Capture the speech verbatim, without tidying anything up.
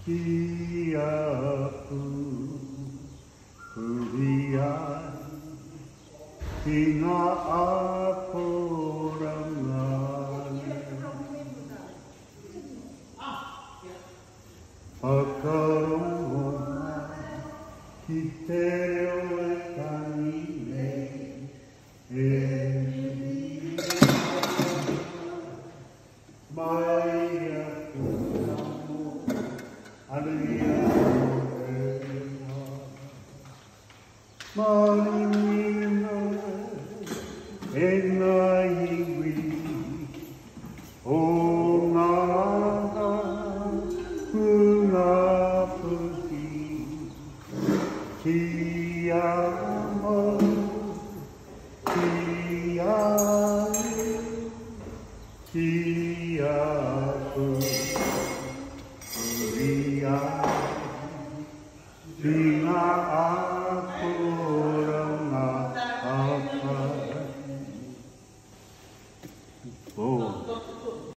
Tiap Kuliah Hingga aku rengan Pakarungan Kiterewetan ini Maya Kunamu Aliyah Manina Enaiwi Ongaga Ungapuki Tiama Tiamu Tiapu Uriya Dina aku ranga apa Oh